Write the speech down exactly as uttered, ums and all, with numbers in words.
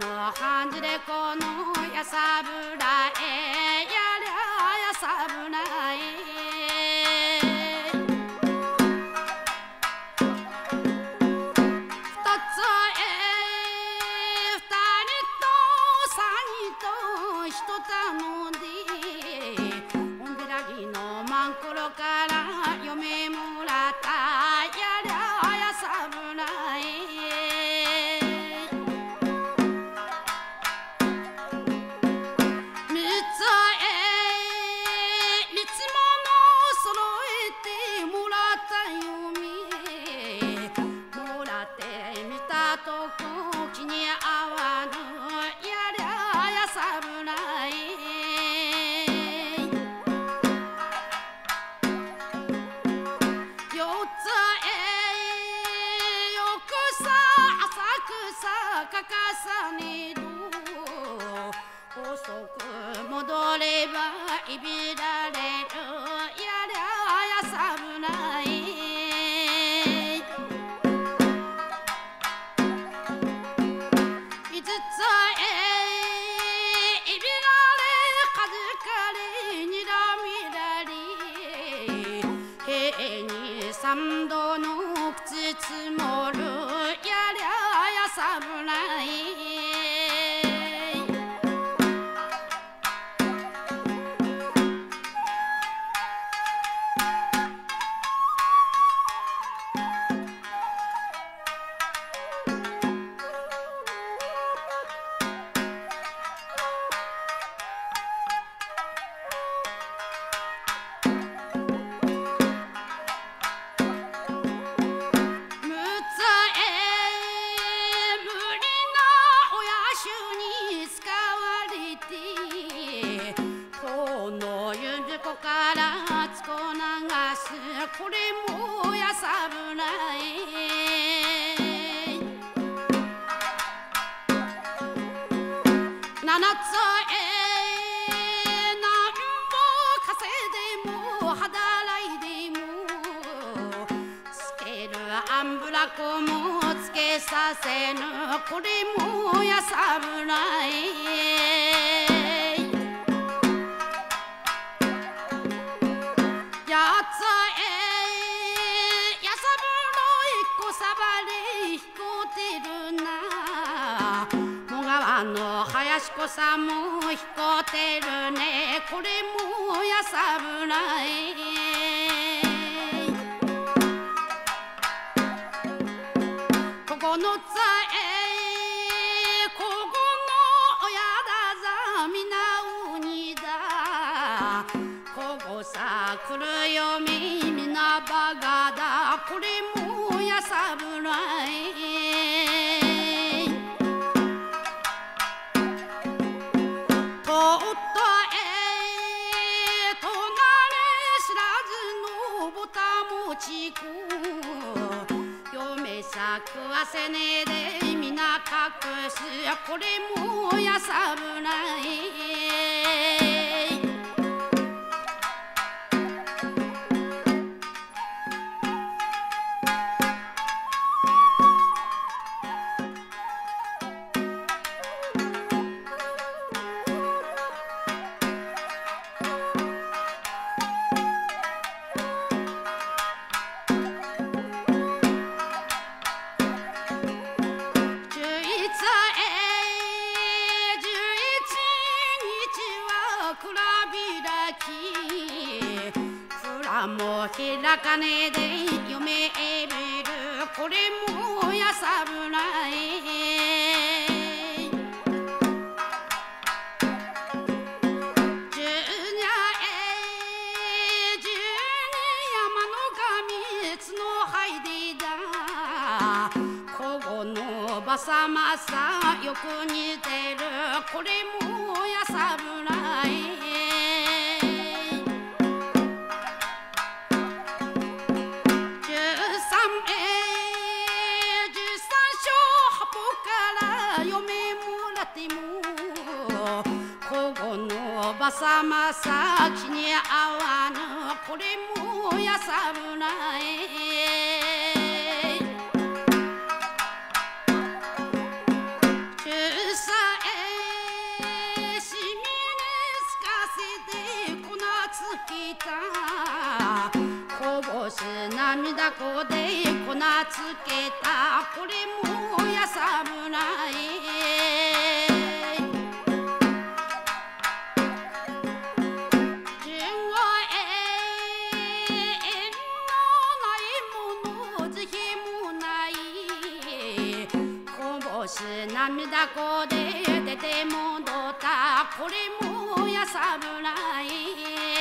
の半じでこのやさぶらえやりゃやさぶない二つえ二人と三人と一頼んでおんでらぎのまんころから嫁もらったやりゃやさぶないかかさねど遅く戻ればいびられるやりゃやさぶないいつつえいびられかずかれにらみらりへに三度の口つもるやりゃやさぶないこれもやさぶない七つえなんぼ稼いでも働いでもつけるあんぶらこもつけさせぬこれもやさぶないやつえさばれひこてるなもがわの林子さんもひこてるねこれもやさぶないここのつえここの親だざみなうにだここさ来るよみみなばがだこれもやさぶないとっとえとなれ知らずのぼたもちこ嫁さ食わせねえでみな隠すこれもやさぶないもう開かねえで読めるこれもやさぶない十にゃえ十に山の神角はいでだこごのばさまさよく似てるこれもやさぶないばさまさ気に合わぬこれもやさぶない十三涙粉で粉つけたこれもやさぶない純は縁のないもの是非もないこぼし涙粉で出て戻ったこれもやさぶない